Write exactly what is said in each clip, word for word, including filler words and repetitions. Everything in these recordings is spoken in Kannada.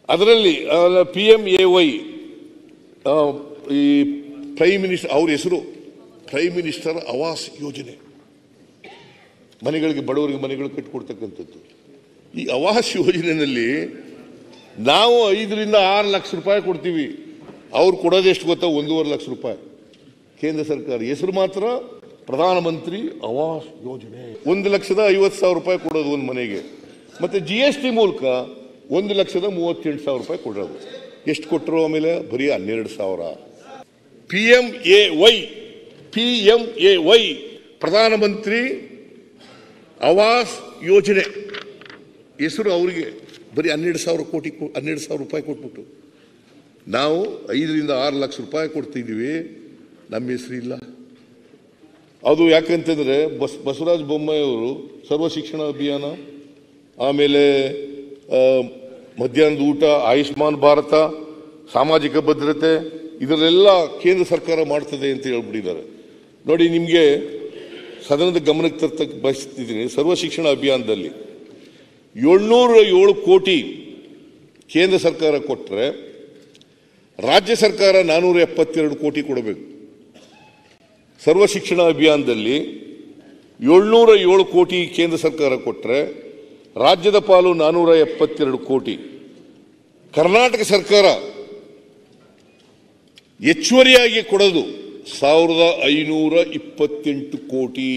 ಅದರಲ್ಲಿ ಪಿ ಎಂ ಎ ವೈ ಈ ಪ್ರೈಮ್ ಮಿನಿಸ್ಟರ್ ಅವ್ರ ಹೆಸರು ಪ್ರೈಮ್ ಮಿನಿಸ್ಟರ್ ಆವಾಸ್ ಯೋಜನೆ, ಮನೆಗಳಿಗೆ ಬಡವರಿಗೆ ಮನೆಗಳು ಕಟ್ಟಿಕೊಡ್ತಕ್ಕಂಥದ್ದು. ಈ ಆವಾಸ್ ಯೋಜನೆಯಲ್ಲಿ ನಾವು ಐದರಿಂದ ಆರು ಲಕ್ಷ ರೂಪಾಯಿ ಕೊಡ್ತೀವಿ, ಅವ್ರು ಕೊಡೋದು ಎಷ್ಟು ಗೊತ್ತಾ? ಒಂದೂವರೆ ಲಕ್ಷ ರೂಪಾಯಿ. ಕೇಂದ್ರ ಸರ್ಕಾರ ಹೆಸರು ಮಾತ್ರ ಪ್ರಧಾನಮಂತ್ರಿ ಆವಾಸ್ ಯೋಜನೆ. ಒಂದು ಲಕ್ಷದ ಐವತ್ತು ಸಾವಿರ ರೂಪಾಯಿ ಕೊಡೋದು ಒಂದು ಮನೆಗೆ, ಮತ್ತೆ ಜಿ ಎಸ್ ಟಿ ಮೂಲಕ ಒಂದು ಲಕ್ಷದ ಮೂವತ್ತೆಂಟು ಸಾವಿರ ರೂಪಾಯಿ ಕೊಡೋದು. ಎಷ್ಟು ಕೊಟ್ಟರು? ಆಮೇಲೆ ಬರೀ ಹನ್ನೆರಡು ಸಾವಿರ. P M A Y P M A Y Pradhanmantri Awas ಯೋಜನೆ ಹೆಸರು ಅವರಿಗೆ ಬರೀ ಹನ್ನೆರಡು ಸಾವಿರ ಕೋಟಿ ಹನ್ನೆರಡು ಸಾವಿರ ರೂಪಾಯಿ ಕೊಟ್ಬಿಟ್ಟು ನಾವು ಐದರಿಂದ ಆರು ಲಕ್ಷ ರೂಪಾಯಿ ಕೊಡ್ತಿದ್ದೀವಿ, ನಮ್ಮ ಹೆಸರು ಇಲ್ಲ. ಅದು ಯಾಕಂತಂದ್ರೆ ಬಸ್ ಬಸವರಾಜ ಬೊಮ್ಮಾಯಿ ಅವರು ಸರ್ವ ಶಿಕ್ಷಣ ಅಭಿಯಾನ, ಆಮೇಲೆ ಮಧ್ಯಾಹ್ನದ ಊಟ, ಆಯುಷ್ಮಾನ್ ಭಾರತ, ಸಾಮಾಜಿಕ ಭದ್ರತೆ ಇದರೆಲ್ಲ ಕೇಂದ್ರ ಸರ್ಕಾರ ಮಾಡ್ತದೆ ಅಂತ ಹೇಳ್ಬಿಟ್ಟಿದ್ದಾರೆ. ನೋಡಿ, ನಿಮಗೆ ಸದನದ ಗಮನಕ್ಕೆ ತರ್ತಕ್ಕ ಬಯಸ್ತಿದ್ದೀನಿ. ಸರ್ವ ಶಿಕ್ಷಣ ಅಭಿಯಾನದಲ್ಲಿ ಏಳ್ನೂರ ಏಳು ಕೋಟಿ ಕೇಂದ್ರ ಸರ್ಕಾರ ಕೊಟ್ಟರೆ ರಾಜ್ಯ ಸರ್ಕಾರ ನಾನೂರ ಎಪ್ಪತ್ತೆರಡು ಕೋಟಿ ಕೊಡಬೇಕು. ಸರ್ವ ಶಿಕ್ಷಣ ಅಭಿಯಾನದಲ್ಲಿ ಏಳ್ನೂರ ಏಳು ಕೋಟಿ ಕೇಂದ್ರ ಸರ್ಕಾರ ಕೊಟ್ಟರೆ ರಾಜ್ಯದ ಪಾಲು ನಾನೂರ ಎಪ್ಪತ್ತೆರಡು ಕೋಟಿ. ಕರ್ನಾಟಕ ಸರ್ಕಾರ ಹೆಚ್ಚುವರಿಯಾಗಿ ಕೊಡೋದು ಸಾವಿರದ ಐನೂರ ಇಪ್ಪತ್ತೆಂಟು ಕೋಟಿ.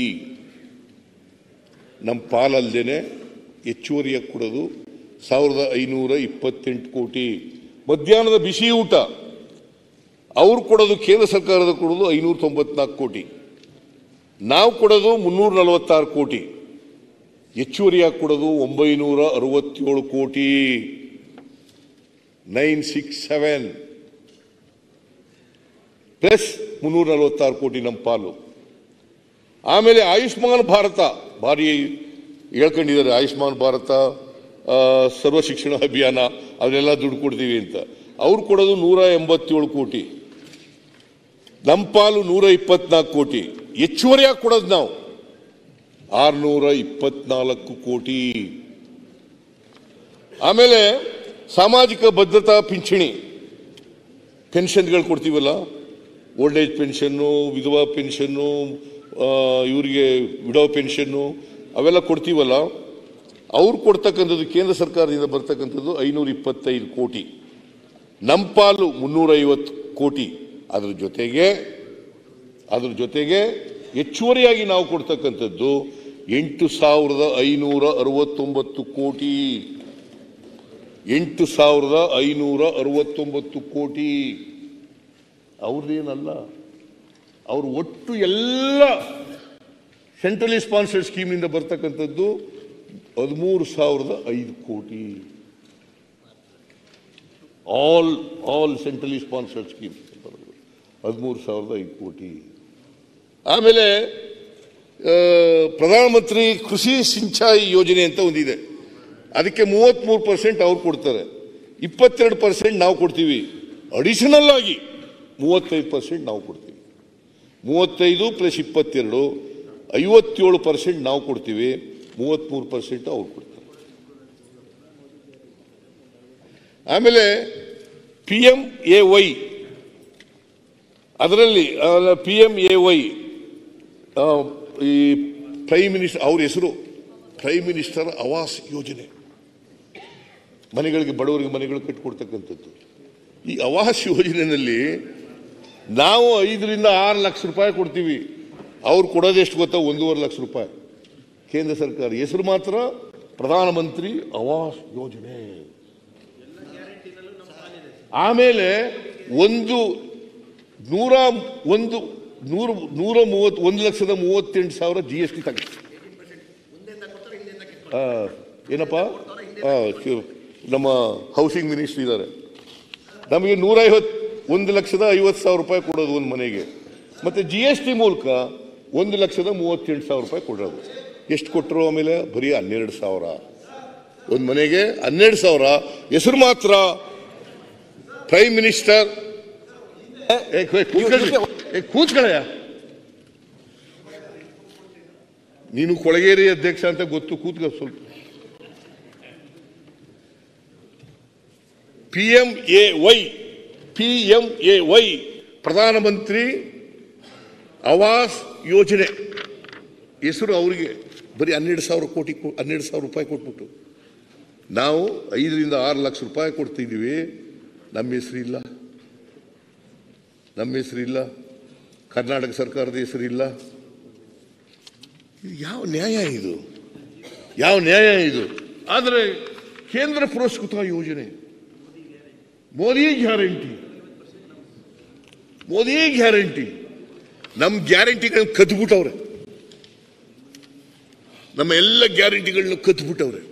ನಮ್ಮ ಪಾಲಲ್ದೇನೆ ಹೆಚ್ಚುವರಿಯಾಗಿ ಕೊಡೋದು ಸಾವಿರದ ಐನೂರ ಇಪ್ಪತ್ತೆಂಟು ಕೋಟಿ. ಮಧ್ಯಾಹ್ನದ ಬಿಸಿ ಊಟ ಅವ್ರು ಕೊಡೋದು, ಕೇಂದ್ರ ಸರ್ಕಾರದ ಕೊಡೋದು ಐನೂರ ತೊಂಬತ್ನಾಲ್ಕು ಕೋಟಿ, ನಾವು ಕೊಡೋದು ಮುನ್ನೂರ ನಲವತ್ತಾರು ಕೋಟಿ. ಹೆಚ್ಚುವರಿಯಾಗಿ ಕೊಡೋದು ಒಂಬೈನೂರ ಅರವತ್ತೇಳು ಕೋಟಿ. ನೈನ್ ಸಿಕ್ಸ್ ಸೆವೆನ್ ಪ್ಲಸ್ ಮುನ್ನೂರ ನಲವತ್ತಾರು ಕೋಟಿ ನಮ್ಮ ಪಾಲು. ಆಮೇಲೆ ಆಯುಷ್ಮಾನ್ ಭಾರತ ಭಾರಿ ಹೇಳ್ಕೊಂಡಿದ್ದಾರೆ. ಆಯುಷ್ಮಾನ್ ಭಾರತ, ಸರ್ವ ಶಿಕ್ಷಣ ಅಭಿಯಾನ ಅವನ್ನೆಲ್ಲ ದುಡ್ಡು ಕೊಡ್ತೀವಿ ಅಂತ. ಅವ್ರು ಕೊಡೋದು ನೂರ ಎಂಬತ್ತೇಳು ಕೋಟಿ, ನಮ್ಮ ಪಾಲು ನೂರ ಇಪ್ಪತ್ನಾಲ್ಕು ಕೋಟಿ. ಹೆಚ್ಚುವರಿಯಾಗಿ ಕೊಡೋದು ನಾವು ಆರ್ನೂರ ಇಪ್ಪತ್ನಾಲ್ಕು ಕೋಟಿ. ಆಮೇಲೆ ಸಾಮಾಜಿಕ ಭದ್ರತಾ ಪಿಂಚಣಿ ಪೆನ್ಷನ್ಗಳು ಕೊಡ್ತೀವಲ್ಲ, ಓಲ್ಡ್ ಏಜ್ ಪೆನ್ಷನ್ನು, ವಿಧವಾ ಪೆನ್ಷನ್ನು, ಇವರಿಗೆ ವಿಡೋ ಪೆನ್ಷನ್ನು ಅವೆಲ್ಲ ಕೊಡ್ತೀವಲ್ಲ, ಅವ್ರು ಕೊಡ್ತಕ್ಕಂಥದ್ದು ಕೇಂದ್ರ ಸರ್ಕಾರದಿಂದ ಬರ್ತಕ್ಕಂಥದ್ದು ಐನೂರ ಇಪ್ಪತ್ತೈದು ಕೋಟಿ, ನಮ್ಮ ಪಾಲು ಮುನ್ನೂರ ಐವತ್ತು ಕೋಟಿ. ಅದ್ರ ಜೊತೆಗೆ ಅದ್ರ ಜೊತೆಗೆ ಹೆಚ್ಚುವರಿಯಾಗಿ ನಾವು ಕೊಡ್ತಕ್ಕಂಥದ್ದು ಎಂಟು ಸಾವಿರದ ಐನೂರ ಅರವತ್ತೊಂಬತ್ತು ಕೋಟಿ. ಎಂಟು ಸಾವಿರದ ಐನೂರ ಅರವತ್ತೊಂಬತ್ತು ಕೋಟಿ ಅವ್ರದ್ದೇನಲ್ಲ, ಅವರು ಒಟ್ಟು ಎಲ್ಲ ಸೆಂಟ್ರಲಿ ಸ್ಪಾನ್ಸರ್ಡ್ ಸ್ಕೀಮ್ನಿಂದ ಬರ್ತಕ್ಕಂಥದ್ದು ಹದಿಮೂರು ಸಾವಿರದ ಐದು ಕೋಟಿ. All all centrally sponsored scheme ಹದಿಮೂರು ಸಾವಿರದ ಐದು ಕೋಟಿ. ಆಮೇಲೆ ಪ್ರಧಾನಮಂತ್ರಿ ಕೃಷಿ ಸಿಂಚಾಯಿ ಯೋಜನೆ ಅಂತ ಒಂದಿದೆ, ಅದಕ್ಕೆ ಮೂವತ್ತ್ಮೂರು ಪರ್ಸೆಂಟ್ ಅವ್ರು ಕೊಡ್ತಾರೆ, ಇಪ್ಪತ್ತೆರಡು ಪರ್ಸೆಂಟ್ ನಾವು ಕೊಡ್ತೀವಿ. ಅಡಿಷನಲ್ ಆಗಿ ಮೂವತ್ತೈದು ಪರ್ಸೆಂಟ್ ನಾವು ಕೊಡ್ತೀವಿ. ಮೂವತ್ತೈದು ಪ್ಲಸ್ ಇಪ್ಪತ್ತೆರಡು ಐವತ್ತೇಳು ಪರ್ಸೆಂಟ್ ನಾವು ಕೊಡ್ತೀವಿ, ಮೂವತ್ತ್ಮೂರು ಪರ್ಸೆಂಟ್ ಅವ್ರು ಕೊಡ್ತಾರೆ. ಆಮೇಲೆ ಪಿ ಎಂ ಎ ವೈ ಅದರಲ್ಲಿ ಪಿ ಎಂ ಎ ವೈ ಈ ಪ್ರೈಮ್ ಮಿನಿಸ್ಟರ್ ಅವ್ರ ಹೆಸರು ಪ್ರೈಮ್ ಮಿನಿಸ್ಟರ್ ಆವಾಸ್ ಯೋಜನೆ, ಮನೆಗಳಿಗೆ ಬಡವರಿಗೆ ಮನೆಗಳು ಕಟ್ಟಿಕೊಡ್ತಕ್ಕಂಥದ್ದು. ಈ ಆವಾಸ್ ಯೋಜನೆಯಲ್ಲಿ ನಾವು ಐದರಿಂದ ಆರು ಲಕ್ಷ ರೂಪಾಯಿ ಕೊಡ್ತೀವಿ, ಅವ್ರು ಕೊಡೋದು ಎಷ್ಟು ಗೊತ್ತಾ? ಒಂದೂವರೆ ಲಕ್ಷ ರೂಪಾಯಿ. ಕೇಂದ್ರ ಸರ್ಕಾರ ಹೆಸರು ಮಾತ್ರ ಪ್ರಧಾನಮಂತ್ರಿ ಆವಾಸ್ ಯೋಜನೆ. ಆಮೇಲೆ ಒಂದು ನೂರ ಒಂದು ನೂರು ನೂರ ಮೂವತ್ತು ಒಂದು ಲಕ್ಷದ ಮೂವತ್ತೆಂಟು ಸಾವಿರ ಜಿ ಎಸ್ ಟಿ ತಗ ಏನಪ್ಪ ನಮ್ಮ ಹೌಸಿಂಗ್ ಮಿನಿಸ್ಟ್ರಿ ಇದ್ದಾರೆ. ನಮಗೆ ನೂರ ಐವತ್ತು ಒಂದು ಲಕ್ಷದ ಐವತ್ತು ಸಾವಿರ ರೂಪಾಯಿ ಕೊಡೋದು ಒಂದು ಮನೆಗೆ, ಮತ್ತೆ ಜಿ ಎಸ್ ಟಿ ಮೂಲಕ ಒಂದು ಲಕ್ಷದ ಮೂವತ್ತೆಂಟು ಸಾವಿರ ರೂಪಾಯಿ ಕೊಡೋದು. ಎಷ್ಟು ಕೊಟ್ಟರು? ಆಮೇಲೆ ಬರೀ ಹನ್ನೆರಡು ಸಾವಿರ. ಒಂದು ಮನೆಗೆ ಹನ್ನೆರಡು ಸಾವಿರ. ಹೆಸರು ಮಾತ್ರ ಪ್ರೈಮ್ ಮಿನಿಸ್ಟರ್. ಕೂತ್ಕೊಳ್ಳಯ್ಯ, ನೀನು ಕೊಳಗೇರಿ ಅಧ್ಯಕ್ಷ ಅಂತ ಗೊತ್ತು, ಕೂತ್ಕೊ ಸ್ವಲ್ಪ. P M A Y P M A Y Pradhanmantri Awas ಯೋಜನೆ ಹೆಸರು ಅವರಿಗೆ ಬರೀ ಹನ್ನೆರಡು ಸಾವಿರ ಕೋಟಿ ಹನ್ನೆರಡು ಸಾವಿರ ರೂಪಾಯಿ ಕೊಟ್ಬಿಟ್ಟು ನಾವು ಐದರಿಂದ ಆರು ಲಕ್ಷ ರೂಪಾಯಿ ಕೊಡ್ತಿದ್ದೀವಿ. ನಮ್ಮ ಹೆಸರಿಲ್ಲ, ನಮ್ಮ ಹೆಸರಿಲ್ಲ, ಕರ್ನಾಟಕ ಸರ್ಕಾರದ ಹೆಸರಿಲ್ಲ. ಯಾವ ನ್ಯಾಯ ಇದು? ಯಾವ ನ್ಯಾಯ ಇದು? ಆದರೆ ಕೇಂದ್ರ ಪುರಸ್ಕೃತ ಯೋಜನೆ, ಮೋದಿ ಗ್ಯಾರಂಟಿ, ಮೋದಿ ಗ್ಯಾರಂಟಿ, ನಮ್ಮ ಗ್ಯಾರಂಟಿಗಳನ್ನ ಕದ್ಬಿಟ್ಟವ್ರೆ, ನಮ್ಮ ಎಲ್ಲ ಗ್ಯಾರಂಟಿಗಳನ್ನ ಕದ್ಬಿಟ್ಟವ್ರೆ.